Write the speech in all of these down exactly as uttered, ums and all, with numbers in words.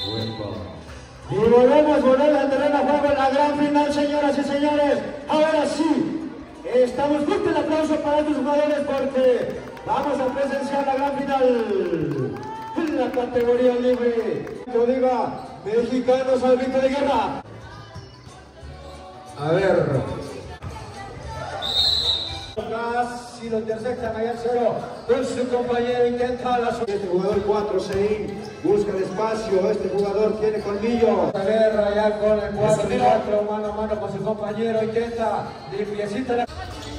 Y volvemos, volvemos a terreno a juego en la gran final, señoras y señores. Ahora sí, estamos fuerte el aplauso para estos jugadores porque vamos a presenciar la gran final en la categoría libre. Yo diga, mexicanos al grito de guerra. A ver. Casi lo interceptan allá en cero con su compañero, intenta la suerte. Este jugador cuatro, Sein, busca el espacio, este jugador tiene colmillo. A ver, allá con el cuatro cuatro, mano a mano con su compañero, intenta limpiecita la...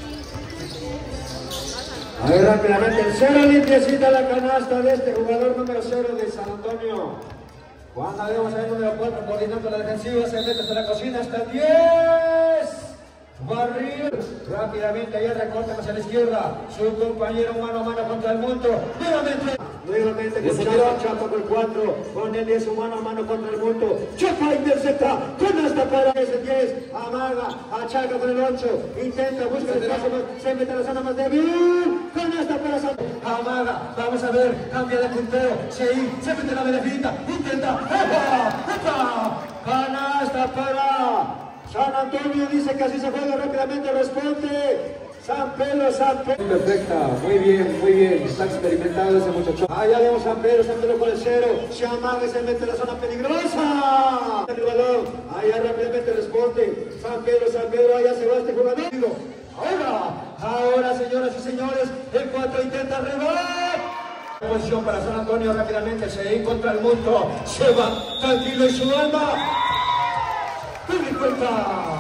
A ver, rápidamente el cero, limpiecita la canasta de este jugador número cero de San Antonio. Cuando vemos al número cuatro coordinando la defensiva, se mete hasta la cocina hasta el diez. Barril, rápidamente allá recorta hacia la izquierda, su compañero mano a mano contra el mundo, nuevamente, nuevamente con Chapa, Chapa con el cuatro, con el diez mano a mano contra el mundo, Chapa intercepta, con esta para ese diez, amaga, achaca con el ocho, intenta, busca el espacio, se mete a la zona más débil, con esta para San, amaga, vamos a ver, cambia de punteo, se, se mete la medallita, intenta, ¡epa! ¡epa! Canasta para San Antonio, dice que así se juega rápidamente, responde San Pedro, San Pedro. Perfecta, muy bien, muy bien, está experimentado ese muchacho. Allá vemos San Pedro, San Pedro con el cero, se amaga y se mete en la zona peligrosa. El balón, allá rápidamente responde San Pedro, San Pedro, allá se va este jugador. Ahora, ahora señoras y señores, el cuatro intenta rebar. Posición para San Antonio rápidamente, se contra el mundo, se va tranquilo y su alma. ¡Tome cuenta!